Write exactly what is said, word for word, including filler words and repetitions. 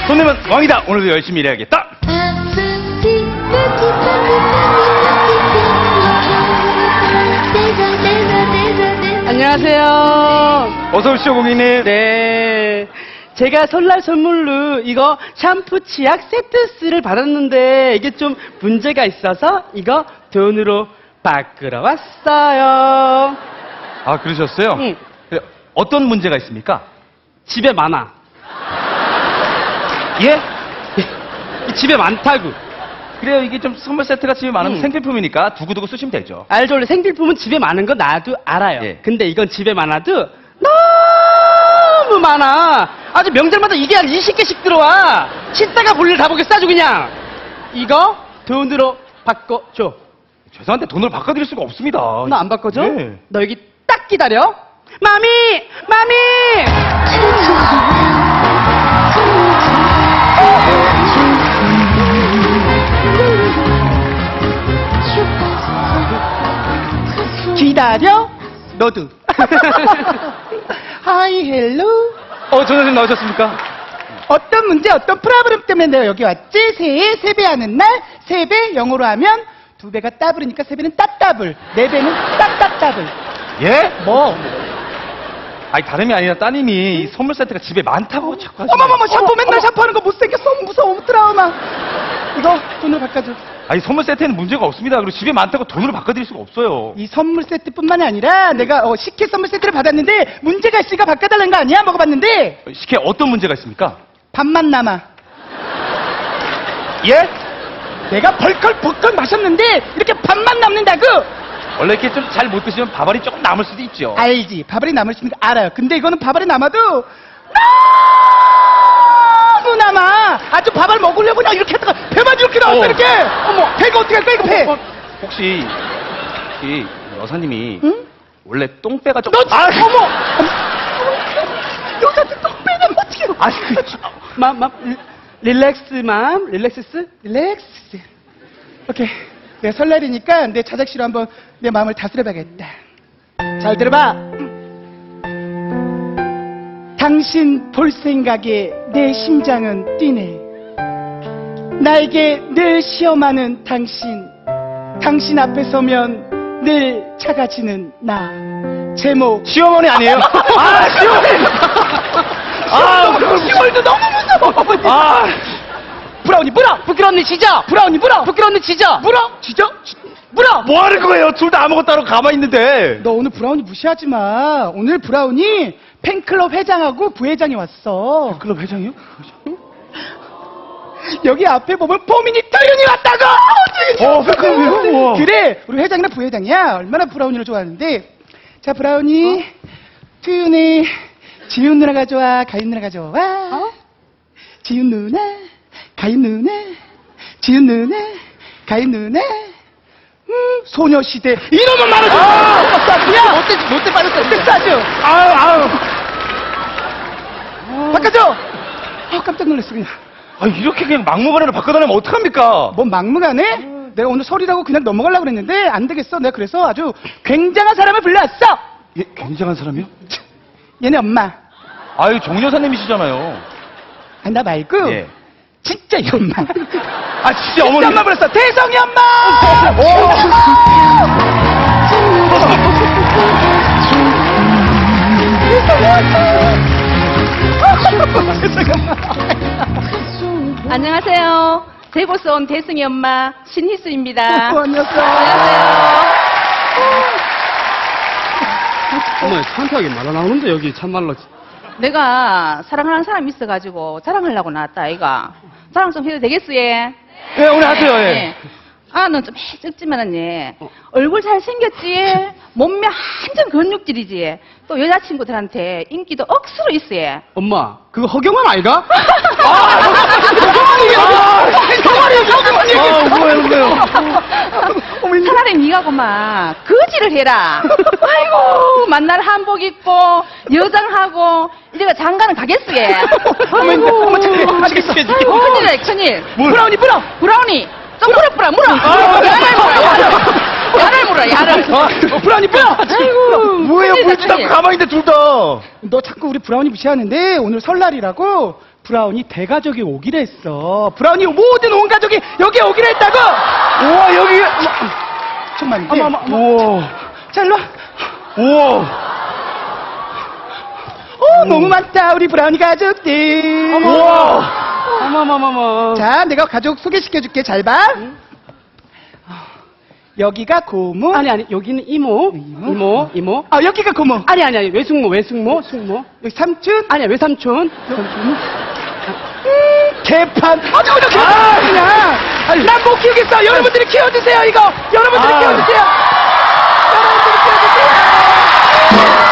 돈 내면 왕이다. 오늘도 열심히 일해야겠다. 안녕하세요. 어서 오시죠, 고객님. 네. 제가 설날 선물로 이거 샴푸 치약 세트스를 받았는데 이게 좀 문제가 있어서 이거 돈으로 바꾸러 왔어요. 아, 그러셨어요? 응. 그래, 어떤 문제가 있습니까? 집에 많아. 예? 집에 많다고. 그래요. 이게 좀 선물 세트가 집에 많으면 응. 생필품이니까 두고두고 쓰시면 되죠. 알죠? 원래 생필품은 집에 많은 거 나도 알아요. 예. 근데 이건 집에 많아도 너무 많아. 아주 명절마다 이게 한 이십 개씩 들어와. 씻다가 볼일 다 보겠어 아주 그냥. 이거 돈으로 바꿔줘. 죄송한데 돈으로 바꿔드릴 수가 없습니다. 너 안 바꿔줘? 네. 너 여기 딱 기다려. 마미! 마미! 기다려. 너도. 하이 헬로. 어, 전 선생님 나오셨습니까? 어떤 문제, 어떤 프로그램 때문에 내가 여기 왔지? 새해 세배하는 날, 세배 영어로 하면 두 배가 따블이니까 세 배는 따따블, 네 배는 따따따블. 예? 뭐? 아니, 다름이 아니라 따님이 이 선물 세트가 집에 많다고 자꾸 하시네요. 어머머머, 샴푸 맨날 샴푸하는 거 못생겼어. 무서워, 트라우마. 이거 돈으로 바꿔줘. 아니, 선물 세트에는 문제가 없습니다. 그리고 집에 많다고 돈으로 바꿔드릴 수가 없어요. 이 선물 세트뿐만이 아니라 내가 어, 식혜 선물 세트를 받았는데 문제가 있으니까 바꿔달라는 거 아니야? 먹어봤는데 식혜 어떤 문제가 있습니까? 밥만 남아. 예? 내가 벌컥벌컥 마셨는데 이렇게 밥만 남는다고? 원래 이렇게 좀 잘 못 드시면 밥알이 조금 남을 수도 있죠. 알지. 밥알이 남을 수 있는 거 알아요. 근데 이거는 밥알이 남아도 너무 남아. 아주 밥알 먹으려고 그냥 이렇게 하다가 배만 이렇게 나왔어. 어. 이렇게. 어머, 배가 어떻게 할까 이거 배. 어, 어, 혹시 혹시 여사님이 응? 원래 똥배가 좀... 너 진짜, 아, 어머. 어머. 여자들 똥배는 어떻게. 아, 그... 맘, 맘, 릴렉스, 맘. 릴렉스? 릴렉스. 오케이. 내가 설날이니까 내 자작시로 한번 내 마음을 다스려봐야겠다. 잘 들어봐. 당신 볼 생각에 내 심장은 뛰네. 나에게 늘 시험하는 당신. 당신 앞에 서면 늘 작아지는 나. 제목. 시어머니 아니에요? 아, 시어머니! 아, 시월도 너무 무서워. 아, 브라우니 물어. 부끄러운 지져! 브라우니 물어. 부끄러운 지져! 물어. 지져? 물어. 뭐 하는 거예요? 둘 다 아무것도 안 하고 가만히 있는데. 너 오늘 브라우니 무시하지 마. 오늘 브라우니 팬클럽 회장하고 부회장이 왔어. 클럽 회장이요? 여기 앞에 보면 포미니 터윤이 왔다고! 어, 팬클럽이요? 우와. 그래, 우리 회장이랑 부회장이야. 얼마나 브라우니를 좋아하는데. 자, 브라우니, 투윤이, 지윤 누나가 좋아, 가윤 누나가 좋아. 어? 지윤 누나, 가윤 누나, 지윤 누나, 가윤 누나. 음, 소녀시대. 이러면 말하지 마! 아! 야! 롯데, 롯데 빠졌어. 롯데 싸죠? 아유, 아유. 바꿔줘! 아, 깜짝 놀랐어, 그냥. 아, 이렇게 그냥 막무가내로 바꿔달라면 어떡합니까? 뭔 막무가내? 내가 오늘 설이라고 그냥 넘어가려고 그랬는데 안 되겠어. 내가 그래서 아주 굉장한 사람을 불러왔어. 예, 굉장한 사람이요? 얘네 엄마. 아유, 정 여사님이시잖아요. 아니 나 말고 예. 진짜 이 엄마. 아, 진짜 진짜 어머니. 엄마 불렀어. 대성이 엄마. 대성이 엄마. 안녕하세요. 대구서 온 대승이 엄마 신희수입니다. 어, 안녕하세요. 안녕하세요. 어머, 창피하게 말아 나오는데, 여기 참말로. 내가 사랑하는 사람이 있어가지고 자랑하려고 나왔다 아이가. 자랑 좀 해도 되겠어 얘? 예, 오늘 하세요, 예. 예. 아, 넌 좀 해적지만은 얘. 얼굴 잘생겼지? 몸매 완전 근육질이지? 또 여자친구들한테 인기도 억수로 있어 얘. 엄마, 그거 허경환 아이가? 아, 뭐예요, 뭐예요? 차라리 네가 그만 거지를 해라. 아이고 만날 한복 입고 여장하고 이제가 장가는 가겠어 얘. 아이고 어머, 착해. 알겠어. 큰일이야 큰일. 브라우니 불어. 브라우니 좀 물어 뿌라 물어. 아, 물어. 야를 물어, 야를. 어, 브라운이 뭐야? 아이고. 뭐예요? 큰일이다, 물지도 않고 큰일. 가만히 있는데 둘 다. 너 자꾸 우리 브라운이 무시하는데 오늘 설날이라고 브라운이 대가족이 오기로 했어. 브라운이 모든 온 가족이 여기 오기로 했다고. 우와 여기. 정말 이게. 어머, 어머, 어머. 우와. 자 일로 와. 우와. 어 너무 많다 우리 브라운이 가족들. 우와. 어머머머머. 자 내가 가족 소개시켜줄게. 잘 봐. 여기가 고모. 아니, 아니, 여기는 이모. 이모? 이모, 이모. 아 여기가 고모. 아니, 아니, 아니, 외숙모, 외숙모, 숙모. 여기 삼촌. 아니야, 외삼촌. 개판. 아주 그냥 개판. 아, 그냥. 난 못 키우겠어. 여러분들이 키워주세요, 이거. 여러분들이 아. 키워주세요. 여러분들이 키워주세요.